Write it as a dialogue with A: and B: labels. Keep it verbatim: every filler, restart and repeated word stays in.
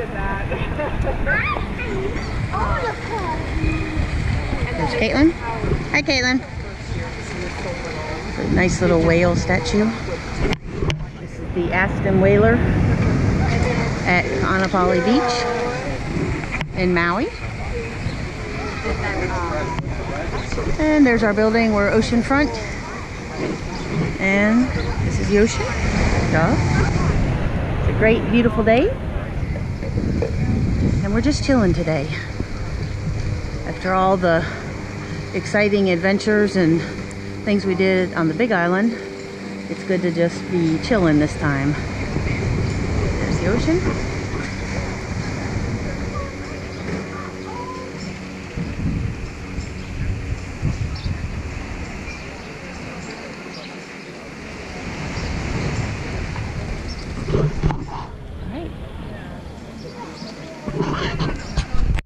A: did that.
B: There's Caitlin. Hi, Caitlin. A nice little whale statue. This is the Aston Whaler at Kaanapali Beach in Maui. And there's our building. We're oceanfront. And this is the ocean. Duh. It's a great, beautiful day. And we're just chilling today. After all the exciting adventures and things we did on the Big Island, it's good to just be chilling this time. There's the ocean.